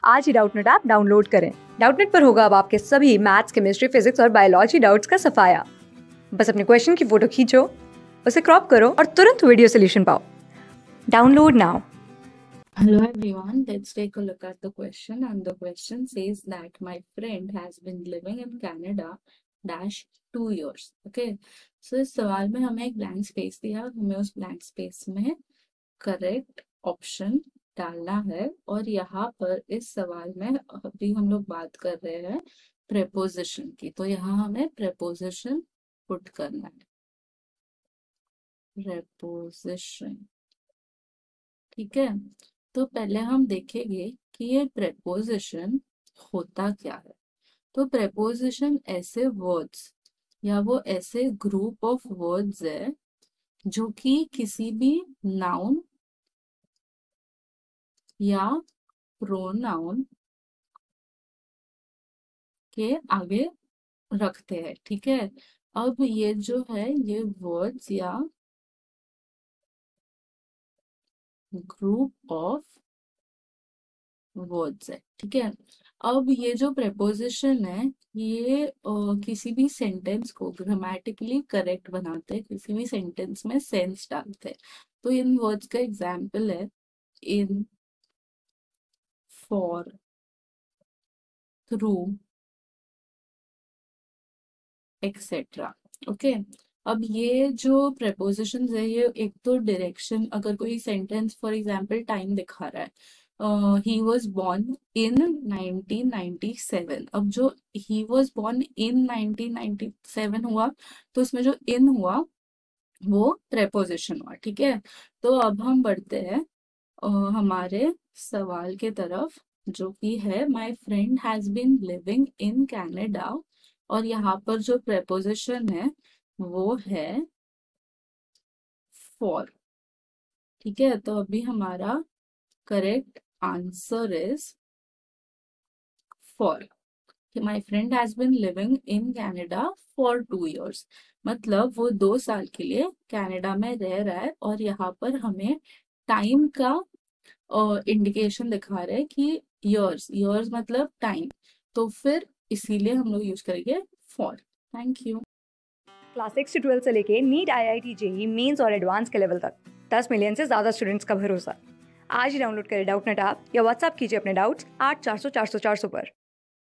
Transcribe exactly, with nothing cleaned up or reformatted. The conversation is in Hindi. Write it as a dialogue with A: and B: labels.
A: आज ही डाउटनेट ऐप डाउनलोड करें। डाउटनेट पर होगा अब आपके सभी मैथ्स, केमिस्ट्री, फिजिक्स और बायोलॉजी डाउट्स का सफाया। बस अपने क्वेश्चन की फोटो खींचो, उसे क्रॉप करो और तुरंत वीडियो सोल्यूशन पाओ। Download now.
B: Hello everyone, let's take a look at the question, and the question says that my friend has been living in Canada dash two years. Okay, so इस सवाल में हमें एक blank space दिया, हमें उस blank space में correct option डालना है। और यहाँ पर इस सवाल में अभी हम लोग बात कर रहे हैं preposition की, तो यहाँ हमें preposition put करना है, preposition। ठीक है, तो पहले हम देखेंगे कि ये प्रेपोजिशन होता क्या है। तो प्रेपोजिशन ऐसे वर्ड्स या वो ऐसे ग्रुप ऑफ वर्ड्स है जो कि किसी भी नाउन या प्रोनाउन के आगे रखते हैं। ठीक है, अब ये जो है ये वर्ड्स या ग्रुप ऑफ वर्ड्स है। ठीक है, अब ये जो प्रेपोजिशन है ये अ, किसी भी सेंटेंस को ग्रामेटिकली करेक्ट बनाते हैं, किसी भी सेंटेंस में सेंस डालते हैं। तो इन वर्ड्स का एग्जाम्पल है in, for, through, etcetera. Okay, अब ये जो प्रेपोजिशंस है ये एक तो डायरेक्शन, अगर कोई सेंटेंस फॉर एग्जांपल टाइम दिखा रहा है, he was born in nineteen ninety seven. अब जो he was born in nineteen ninety seven हुआ तो उसमें जो इन हुआ वो प्रेपोजिशन हुआ। ठीक है, तो अब हम बढ़ते हैं uh, हमारे सवाल के तरफ, जो कि है my friend has been living in Canada, और यहाँ पर जो प्रेपोजिशन है वो है फॉर। ठीक है, तो अभी हमारा correct answer is for. My friend has been living in Canada for two years, मतलब वो दो साल के लिए कनाडा में रह रहा है। और यहाँ पर हमें टाइम का इंडिकेशन दिखा रहा है कि ईयर्स, ईयर्स मतलब टाइम, तो फिर इसीलिए हम लोग यूज करेंगे for. Thank you.
A: Class six से ट्वेल्थ से लेके NEET, I I T, JEE Mains और एडवांस के लेवल तक दस मिलियन से ज्यादा स्टूडेंट्स का भरोसा। आज ही डाउनलोड करें डाउटनेट ऐप या व्हाट्सएप कीजिए अपने डाउट्स आठ चार सौ चार सौ चार सौ पर।